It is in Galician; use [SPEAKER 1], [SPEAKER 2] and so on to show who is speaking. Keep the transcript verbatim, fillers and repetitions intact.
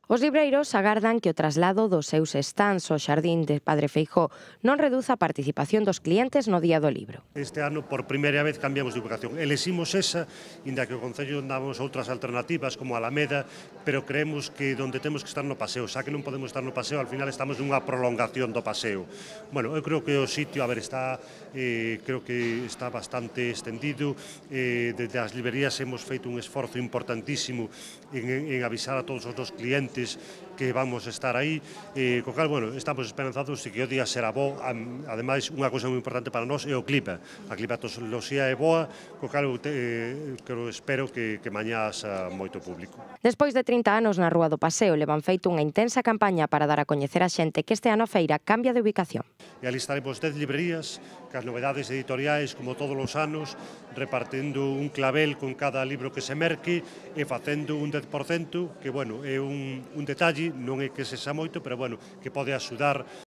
[SPEAKER 1] Os libreiros agardan que o traslado dos seus stands ao xardín de Padre Feijóo non reduza a participación dos clientes no Día do Libro.
[SPEAKER 2] Este ano, por primeira vez, cambiamos de ubicación. Eleximos esa, inda que o Concello damos outras alternativas, como Alameda, pero creemos que donde temos que estar no paseo, xa que non podemos estar no paseo, al final estamos nunha prolongación do paseo. Bueno, eu creo que o sitio, a ver, está, eh, creo que está bastante extendido, eh, desde as librerías hemos feito un esforzo importantísimo en, en avisar a todos os dos clientes que vamos a estar aí, eh, co cal, bueno, estamos esperanzados e que o día será bo. Ademais, unha cousa moi importante para nós é o clima. A climatoloxía é boa, co cal eu te, eh, que espero que, que mañá xa moito público.
[SPEAKER 1] Despois de trinta anos na Rúa do Paseo, levan feito unha intensa campaña para dar a coñecer a xente que este ano a feira cambia de ubicación.
[SPEAKER 2] E ali estaremos dez librerías, cas novedades editoriais, como todos os anos, repartendo un clavel con cada libro que se merque e facendo un dez por cento, que, bueno, é un, un detalle, non é que se xa moito, pero, bueno, que pode axudar